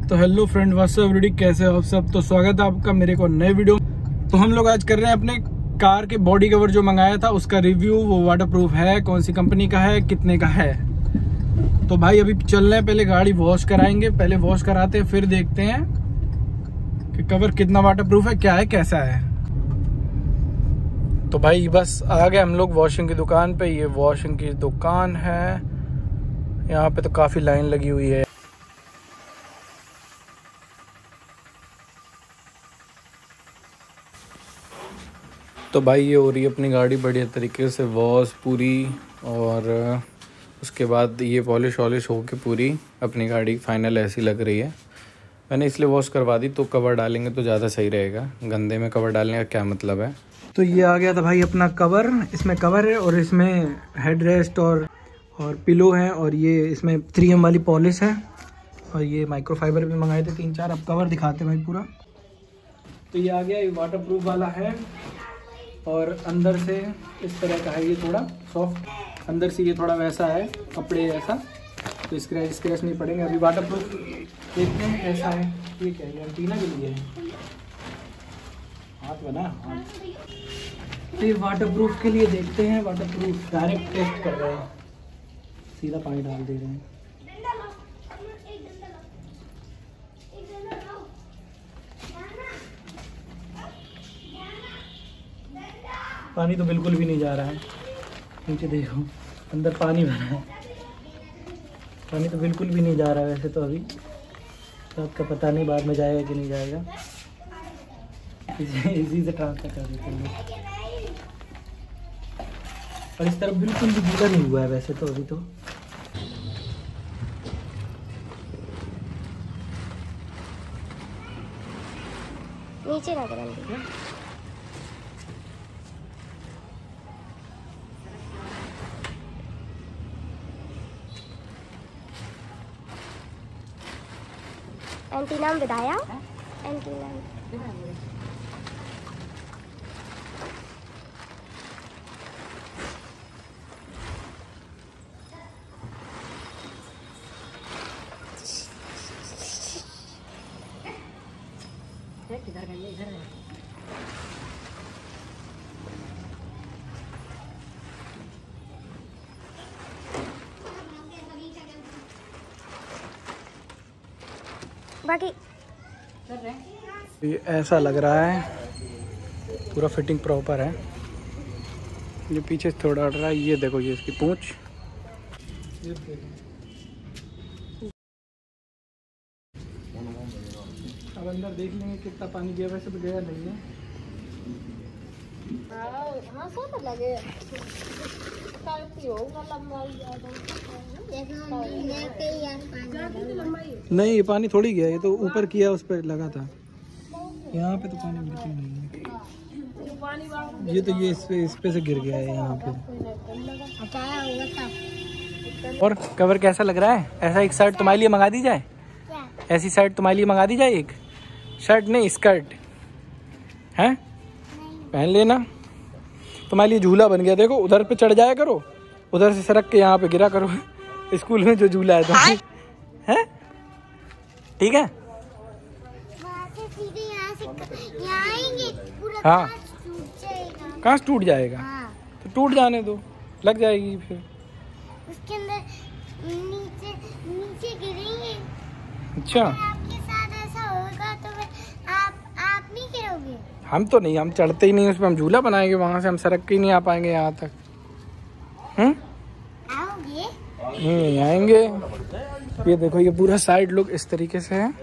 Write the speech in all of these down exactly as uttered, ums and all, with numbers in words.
तो hello friend, what's up everybody, कैसे हो आप सब। तो स्वागत है आपका मेरे को नए वीडियो। तो हम लोग आज कर रहे हैं अपने कार के बॉडी कवर जो मंगाया था उसका रिव्यू। वो वाटर प्रूफ है, कौन सी कंपनी का है, कितने का है। तो भाई अभी चल रहे हैं, पहले गाड़ी वॉश कराएंगे। पहले वॉश कराते हैं फिर देखते हैं कि कवर कितना वाटर प्रूफ है, क्या है, कैसा है। तो भाई बस आ गए हम लोग वॉशिंग की दुकान पे। ये वॉशिंग की दुकान है, यहाँ पे तो काफी लाइन लगी हुई है। तो भाई ये हो रही है अपनी गाड़ी बढ़िया तरीके से वॉश पूरी, और उसके बाद ये पॉलिश वॉलिश होके पूरी अपनी गाड़ी फाइनल ऐसी लग रही है। मैंने इसलिए वॉश करवा दी, तो कवर डालेंगे तो ज़्यादा सही रहेगा, गंदे में कवर डालने का क्या मतलब है। तो ये आ गया था भाई अपना कवर। इसमें कवर है और इसमें हेड रेस्ट और और पिलो है, और ये इसमें थ्री एम वाली पॉलिश है, और ये माइक्रोफाइबर भी मंगाए थे तीन चार। अब कवर दिखाते भाई पूरा। तो ये आ गया, ये वाटर प्रूफ वाला है, और अंदर से इस तरह का है। ये थोड़ा सॉफ्ट, अंदर से ये थोड़ा वैसा है कपड़े जैसा, तो स्क्रैच स्क्रैच नहीं पड़ेंगे। अभी वाटर प्रूफ देखते हैं कैसा है। ये क्या है, एंटीना के लिए है, हाथ बना हाथ। तो ये वाटर प्रूफ के लिए देखते हैं। वाटर प्रूफ डायरेक्ट टेस्ट कर रहे हैं, सीधा पानी डाल दे रहे हैं। पानी तो बिल्कुल भी नहीं जा रहा है, नीचे देखो अंदर पानी भरा है। पानी तो बिल्कुल भी नहीं जा रहा है। वैसे तो अभी रात का पता नहीं बाद में जाएगा कि नहीं जाएगा, इसी से ट्रांसफर कर देते हैं। और इस तरफ बिल्कुल भी गीला नहीं हुआ है वैसे तो अभी तो। नीचे लग रहा है। एंटीना में बताया, एंटीना इधर इधर है। बाकी ये ऐसा लग रहा है, पूरा फिटिंग प्रॉपर है। ये पीछे से थोड़ा अड़ रहा है, ये देखो ये इसकी पूंछ। अब अंदर देख लेंगे कितना पानी गया। वैसे तो गया नहीं है। हाँ सब लगे नहीं, ये पानी थोड़ी गया, ये तो ऊपर किया उस पर लगा था। यहाँ पे तो पानी बिल्कुल नहीं है। ये तो ये इस पे इस पे से गिर गया है यहाँ पे। और कवर कैसा लग रहा है? ऐसा एक शर्ट तुम्हारे लिए मंगा दी जाए? ऐसी शर्ट तुम्हारे लिए मंगा दी जाए? एक शर्ट नहीं, स्कर्ट है, पहन लेना। तुम्हारे लिए झूला बन गया, देखो उधर पे चढ़ जाया करो, उधर से सरक के यहाँ पे गिरा करो। स्कूल में जो झूला है तुम्हारी है, ठीक है। हाँ, कहाँ से टूट जाएगा? हाँ। तो टूट जाने दो, लग जाएगी फिर उसके अंदर नीचे नीचे गिरेंगे। अच्छा, आपके साथ ऐसा होगा तो आप आप नहीं गिरोगे? हम तो नहीं, हम चढ़ते ही नहीं उस पर। हम झूला बनाएंगे, वहां से हम सरक के ही नहीं आ पाएंगे यहाँ तक। हम्म आओगे? नहीं आएंगे। ये देखो, ये पूरा साइड लुक इस तरीके से है,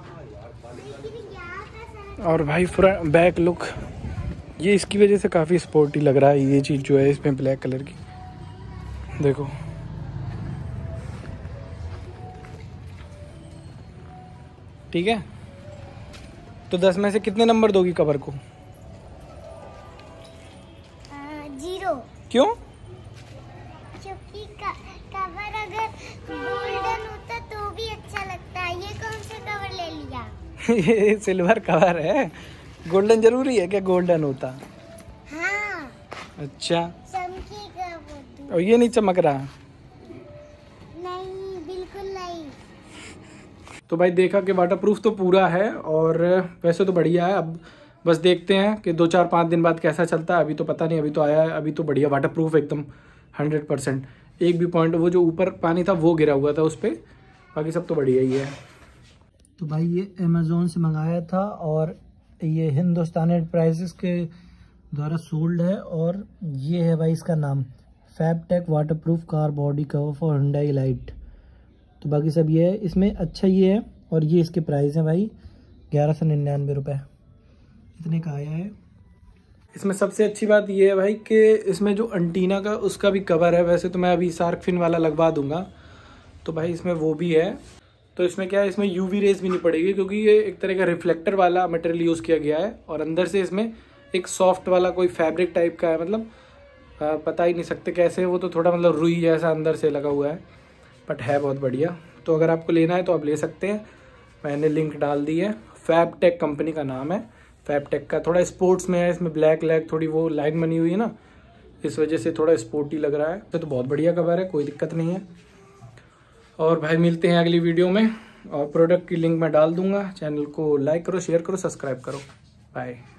और भाई फ्रंट बैक लुक ये इसकी वजह से काफी स्पोर्टी लग रहा है। ये चीज जो है इसमें ब्लैक कलर की, देखो ठीक है। तो दस में से कितने नंबर दोगी कवर को? जीरो। क्यों? क्योंकि कवर अगर गोल्डन होता तो भी अच्छा लगता है। ये कौन सा कवर ले लिया? ये सिल्वर कवर है, गोल्डन जरूरी है क्या? गोल्डन होता। हाँ। अच्छा, चमकेगा वो। और ये नहीं चमक रहा? नहीं, बिल्कुल नहीं। तो भाई देखा कि वाटरप्रूफ तो पूरा है और वैसे तो बढ़िया है। अब बस देखते हैं कि दो चार पाँच दिन बाद कैसा चलता है। अभी तो पता नहीं, अभी तो आया है, अभी तो बढ़िया वाटरप्रूफ एकदम हंड्रेड परसेंट। एक भी पॉइंट वो जो ऊपर पानी था वो गिरा हुआ था उस पर, बाकी सब तो बढ़िया ही है। तो भाई ये अमेज़ोन से मंगाया था और ये हिंदुस्तान एंटरप्राइजेस के द्वारा सोल्ड है और ये है भाई इसका नाम Fabtech waterproof car body cover for Hyundai light. तो बाकी सब ये है, इसमें अच्छा ये है और ये इसके प्राइस हैं भाई ग्यारह सौ निन्यानवे रुपये, इतने का आया है। इसमें सबसे अच्छी बात ये है भाई कि इसमें जो एंटीना का उसका भी कवर है। वैसे तो मैं अभी शार्क फिन वाला लगवा दूंगा, तो भाई इसमें वो भी है। तो इसमें क्या है, इसमें यूवी रेज भी नहीं पड़ेगी क्योंकि ये एक तरह का रिफ्लेक्टर वाला मटेरियल यूज़ किया गया है और अंदर से इसमें एक सॉफ्ट वाला कोई फैब्रिक टाइप का है, मतलब आ, पता ही नहीं सकते कैसे, वो तो थोड़ा मतलब रुई जैसा अंदर से लगा हुआ है, बट है बहुत बढ़िया। तो अगर आपको लेना है तो आप ले सकते हैं, मैंने लिंक डाल दी है। फैबटेक कंपनी का नाम है, फैबटेक का। थोड़ा स्पोर्ट्स में है, इसमें ब्लैक ब्लैक थोड़ी वो लाइन बनी हुई है ना, इस वजह से थोड़ा स्पोर्टी लग रहा है। तो, तो बहुत बढ़िया कवर है, कोई दिक्कत नहीं है। और भाई मिलते हैं अगली वीडियो में और प्रोडक्ट की लिंक मैं डाल दूंगा। चैनल को लाइक करो, शेयर करो, सब्सक्राइब करो। बाय।